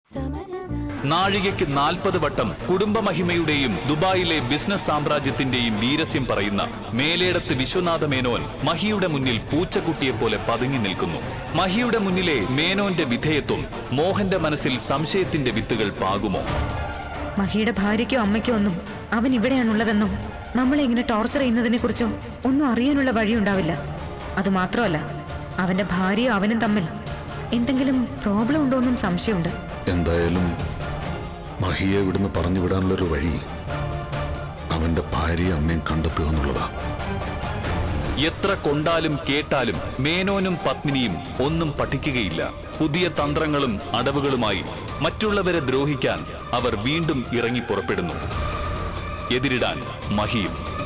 നാഴികയ്ക്ക് 40 വട്ടം കുടുംബമഹിമയുടെയും ദുബായിലെ ബിസിനസ് സാമ്രാജ്യത്തിന്റെയും വീരസ്യം പറയുന്ന മേലേടത്ത് വിശ്വനാഥ മേനോൻ മഹിയുടെ മുന്നിൽ പൂച്ചക്കുട്ടിയെപ്പോലെ പതുങ്ങി നിൽക്കുന്നു. മഹിയുടെ മുന്നിലെ മേനോന്റെ വിധേയത്വം മോഹന്റെ മനസ്സിൽ സംശയത്തിന്റെ വിത്തുകൾ പാകുമോ? മഹിയുടെ ഭാര്യയ്ക്കോ അമ്മയ്ക്കോ ഒന്നും അവൻ ഇവിടെയാണുള്ളതെന്നോ നമ്മളെ ഇങ്ങനെ ടോർച്ചർ ചെയ്യുന്നതിനെ കുറിച്ചോ ഒന്നും അറിയാനുള്ള വഴിയുണ്ടാവില്ല. അത് മാത്രമല്ല, അവന്റെ ഭാര്യയോ അവനും തമ്മിൽ എന്തെങ്കിലും പ്രോബ്ലം ഉണ്ടോന്നും സംശയമുണ്ട്. എന്തായാലും മഹിയെ ഇവിടുന്ന് പറഞ്ഞു വിടാനുള്ളൊരു വഴി അവന്റെ ഭാര്യയും അമ്മയും കണ്ടെത്തുക എന്നുള്ളതാ. എത്ര കൊണ്ടാലും കേട്ടാലും മേനോനും പത്മിനിയും ഒന്നും പഠിക്കുകയില്ല. പുതിയ തന്ത്രങ്ങളും അടവുകളുമായി മറ്റുള്ളവരെ ദ്രോഹിക്കാൻ അവർ വീണ്ടും ഇറങ്ങി പുറപ്പെടുന്നു. എതിരിടാൻ മഹിയും.